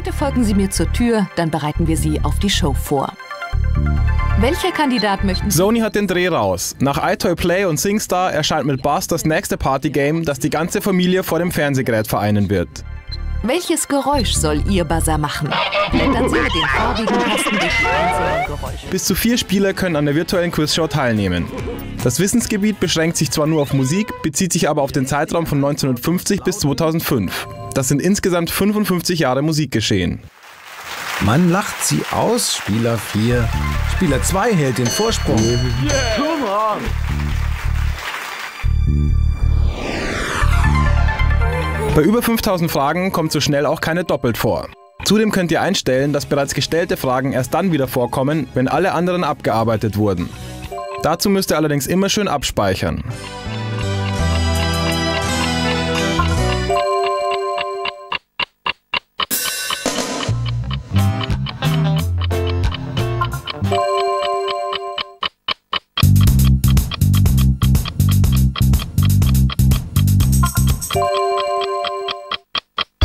Bitte folgen Sie mir zur Tür, dann bereiten wir Sie auf die Show vor. Welcher Kandidat möchten Sie? Sony hat den Dreh raus. Nach iToy Play und SingStar erscheint mit Buzz das nächste Partygame, das die ganze Familie vor dem Fernsehgerät vereinen wird. Welches Geräusch soll Ihr Buzzer machen? Blättern Sie mit den farbigen Tasten durch die einzelnen Geräusche. Bis zu 4 Spieler können an der virtuellen Quizshow teilnehmen. Das Wissensgebiet beschränkt sich zwar nur auf Musik, bezieht sich aber auf den Zeitraum von 1950 bis 2005. Das sind insgesamt 55 Jahre Musikgeschehen. Man lacht sie aus, Spieler 4. Spieler 2 hält den Vorsprung. Bei über 5000 Fragen kommt so schnell auch keine doppelt vor. Zudem könnt ihr einstellen, dass bereits gestellte Fragen erst dann wieder vorkommen, wenn alle anderen abgearbeitet wurden. Dazu müsst ihr allerdings immer schön abspeichern. Und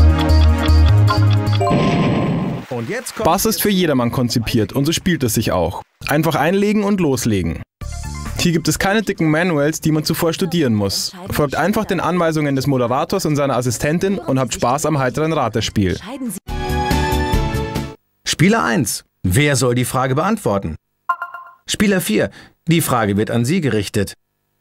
jetzt kommt Buzz ist für jedermann konzipiert und so spielt es sich auch. Einfach einlegen und loslegen. Hier gibt es keine dicken Manuals, die man zuvor studieren muss. Folgt einfach den Anweisungen des Moderators und seiner Assistentin und habt Spaß am heiteren Ratespiel. Spieler 1. Wer soll die Frage beantworten? Spieler 4. Die Frage wird an Sie gerichtet.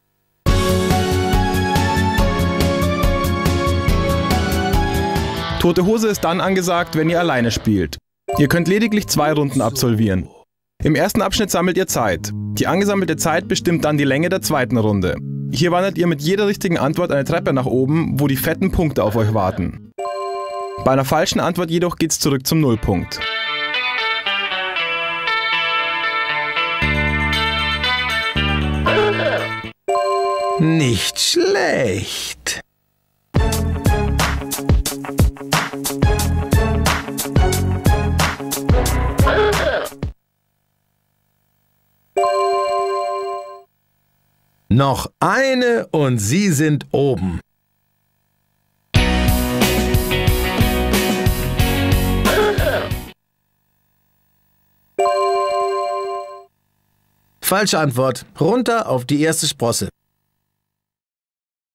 Tote Hose ist dann angesagt, wenn ihr alleine spielt. Ihr könnt lediglich 2 Runden absolvieren. Im ersten Abschnitt sammelt ihr Zeit. Die angesammelte Zeit bestimmt dann die Länge der zweiten Runde. Hier wandert ihr mit jeder richtigen Antwort eine Treppe nach oben, wo die fetten Punkte auf euch warten. Bei einer falschen Antwort jedoch geht's zurück zum Nullpunkt. Nicht schlecht. Noch eine und Sie sind oben. Falsche Antwort. Runter auf die erste Sprosse.